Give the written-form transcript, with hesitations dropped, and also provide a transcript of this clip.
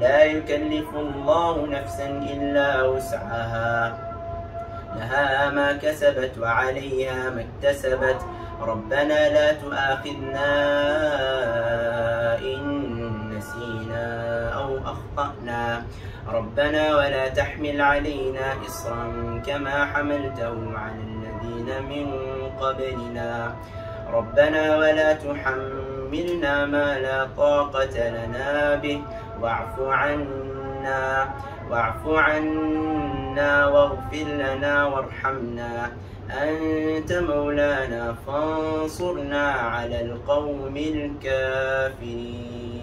لا يكلف الله نفسا إلا وسعها، لها ما كسبت وعليها ما اكتسبت. ربنا لا تؤاخذنا إن نسينا أو أخطأنا، ربنا ولا تحمل علينا إصرا كما حملته على الذين من قبلنا، ربنا ولا تحملنا ما لا طاقة لنا به، واعف عنا واغفر لنا وارحمنا، أنت مولانا فانصرنا على القوم الكافرين.